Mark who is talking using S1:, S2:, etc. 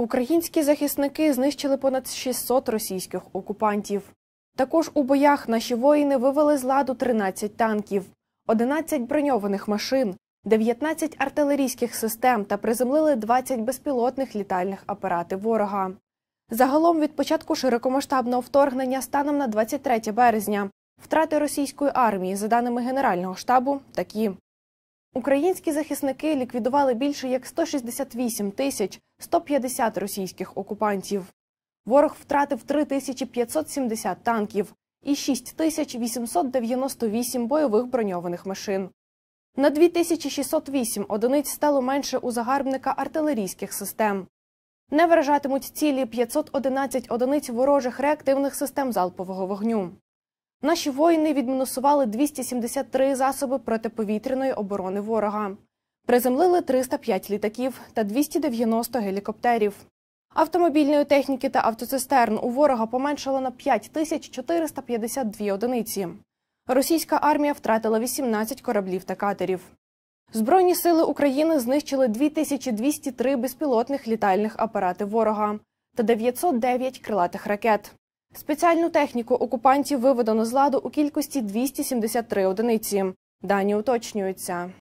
S1: Українські захисники знищили понад 600 російських окупантів. Також у боях наші воїни вивели з ладу 13 танків, 11 броньованих машин, 19 артилерійських систем та приземлили 20 безпілотних літальних апаратів ворога. Загалом від початку широкомасштабного вторгнення станом на 23 березня втрати російської армії, за даними Генерального штабу, такі. Українські захисники ліквідували більше як 168 150 російських окупантів. Ворог втратив 3570 танків і 6898 бойових броньованих машин. На 2608 одиниць стало менше у загарбника артилерійських систем. Не вражатимуть цілі 511 одиниць ворожих реактивних систем залпового вогню. Наші воїни відмінусували 273 засоби протиповітряної оборони ворога. Приземлили 305 літаків та 290 гелікоптерів. Автомобільної техніки та автоцистерн у ворога поменшало на 5452 одиниці. Російська армія втратила 18 кораблів та катерів. Збройні сили України знищили 2203 безпілотних літальних апарати ворога та 909 крилатих ракет. Спеціальну техніку окупантів виведено з ладу у кількості 273 одиниці. Дані уточнюються.